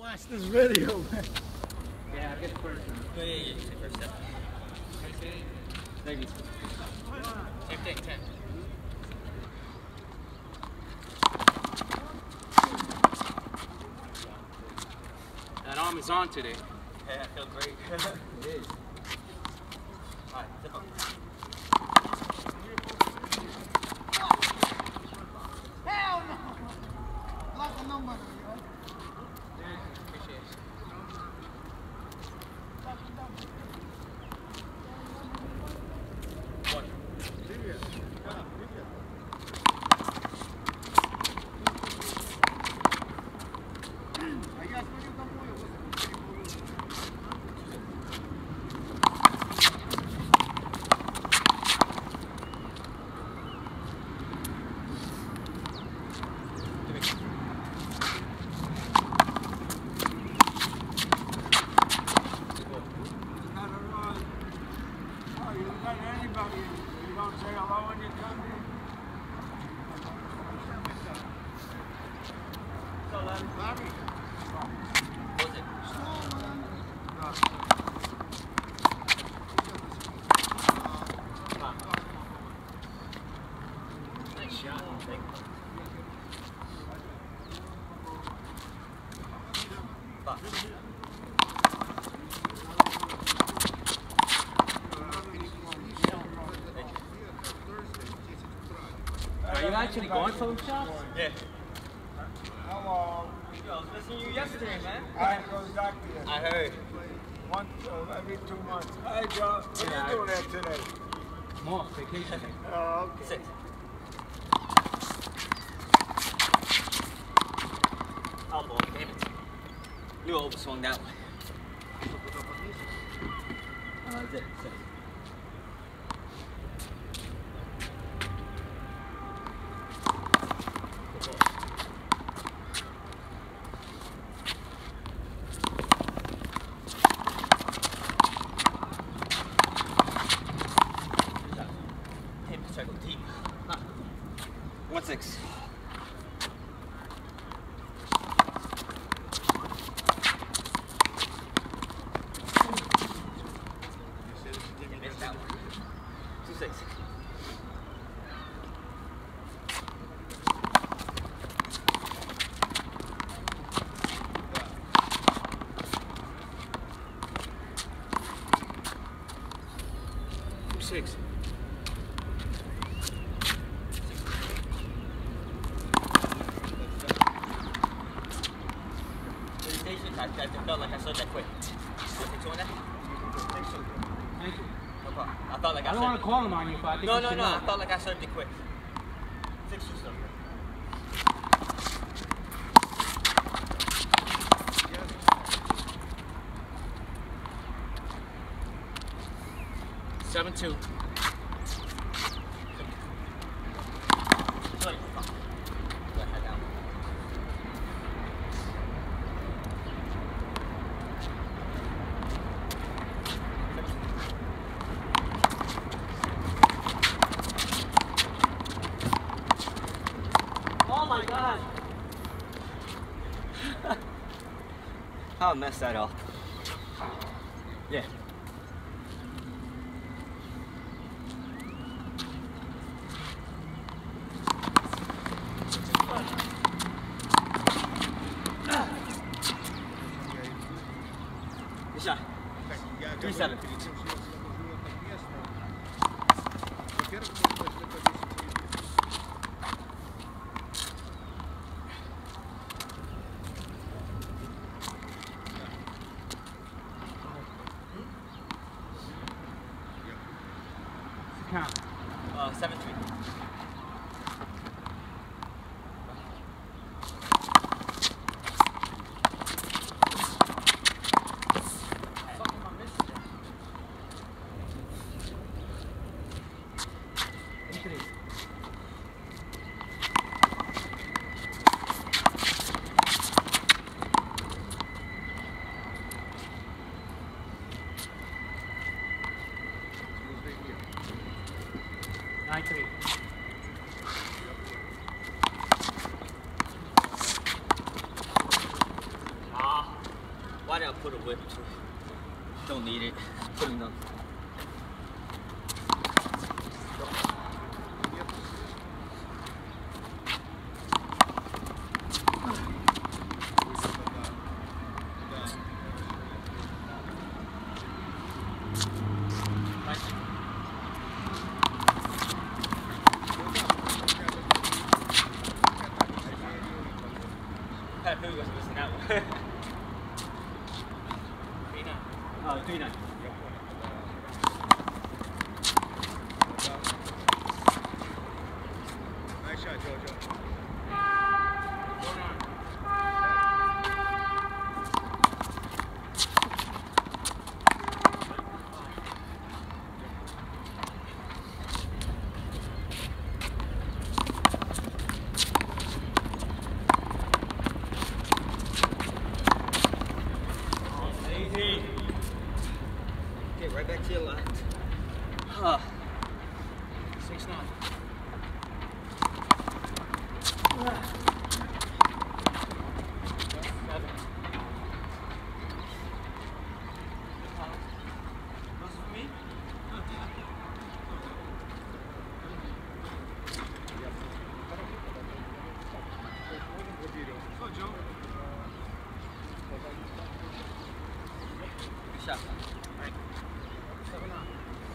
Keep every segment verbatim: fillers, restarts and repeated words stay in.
Watch this video. Yeah, I get the first one. Yeah, yeah, yeah. First step. Thank you. Same thing, ten. That arm is on today. Yeah, I feel great. It is. Alright, zip up. Hell no! Like a number. Appreciate it. One. You don't say hello when you come in. So, Larry. Close it. Nice shot. Thank you. Five. Are you actually going for the shots? Yeah. Hello. Yo, I was listening to you yesterday, man. I go to doctor. I heard. Once uh, every two months. Hi, Joe. What Yeah, are you doing there today? More vacation. Oh, okay. Six. Elbow, damn it. You overswung that one. Uh, that's it. Six. One six. Missed that one. Two six. Two six. I, I felt like I saw that quick. You want me to that? Thank you. No problem. I felt like I, I don't want to call him on you, but I think No, you no, should no. know. I felt like I served it quick. Six two stuff. Seven two. Oh my god! I'll mess that up. Yeah. Good shot. Three seven. Count. Uh, seven three. Nine three. Friday I'll put a whip to it. Don't need it. Put enough. Who was missing that one? three nine. Oh, three nine. Nice shot, Jojo. Okay, right back to your left. Huh. Six nine. Seven. Those for me? Go, Joe. Good shot. Right. Seven nine.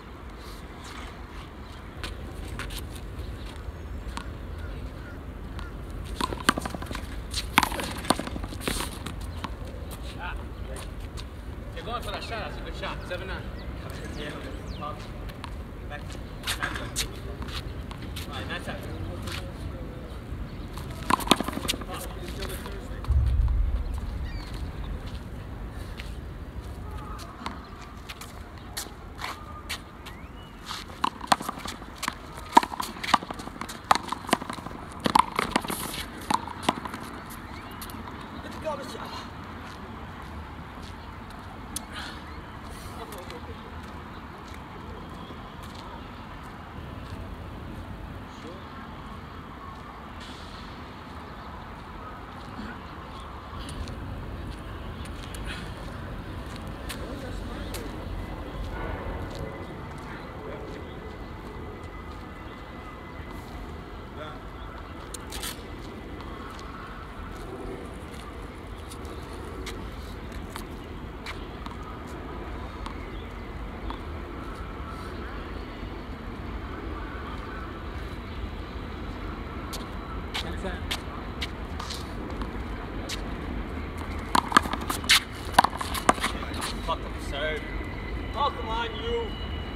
Ah. You're going for that shot. That's a good shot. Seven nine. Yeah. Back. Back. All right, that's it. Ten cent. Fuck up the serve. Oh, come on, you.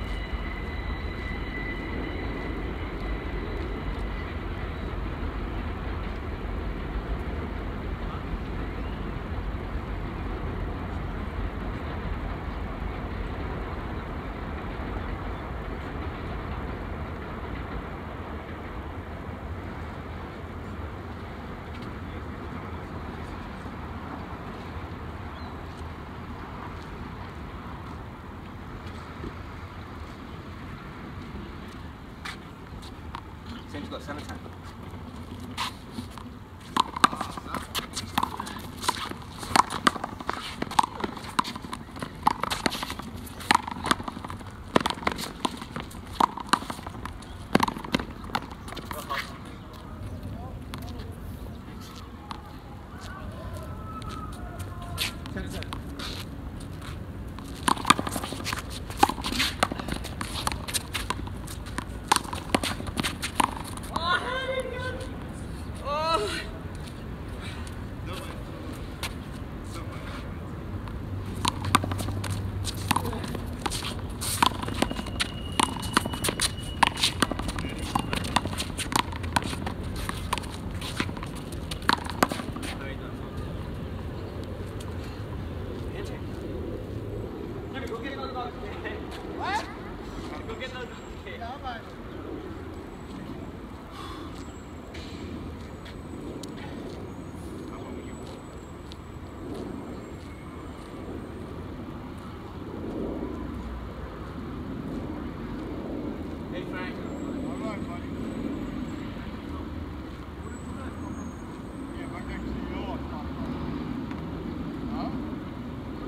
Sam's got seven ten. Ten cent. What? Go get another cake. Yeah, all right. Hey Frank. All right, buddy. Yeah, right next to yours. Huh?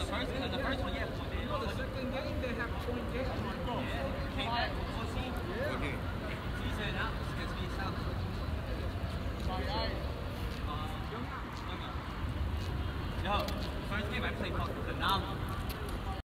the first, the first one, yeah. You know, the second game, they have a point game.